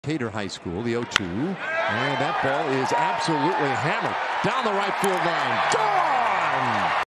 Tater High School, the 0-2. And that ball is absolutely hammered down the right field line. Gone!